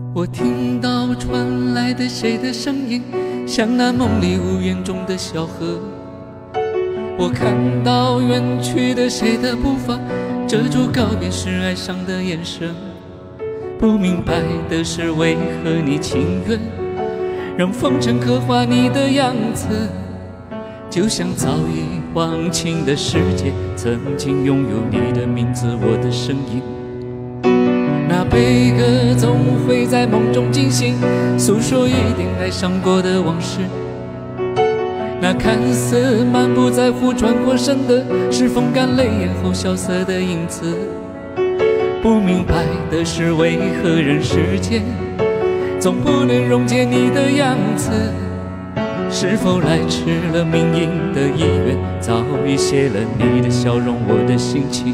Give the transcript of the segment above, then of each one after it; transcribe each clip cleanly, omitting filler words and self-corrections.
我听到传来的谁的声音，像那梦里无言中的小河。我看到远去的谁的步伐，遮住告别时哀伤的眼神。不明白的是，为何你情愿让风尘刻画你的样子，就像早已忘情的世界，曾经拥有你的名字，我的声音。那悲歌总会在梦中惊醒，诉说一点爱上过的往事。那看似满不在乎转过身的，是风干泪眼后萧瑟的影子。不明白的是，为何人世间总不能溶解你的样子？是否来迟了命运的意愿，早已写了你的笑容，我的心情。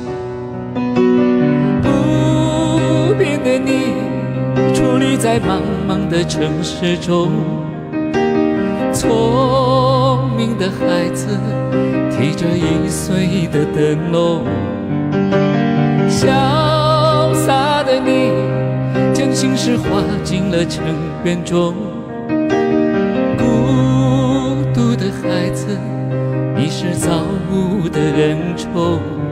不变的你，矗立在茫茫的城市中，聪明的孩子提着1岁的灯笼，潇洒的你将心事化进了尘缘中。孤独的孩子，你是造物的恩宠。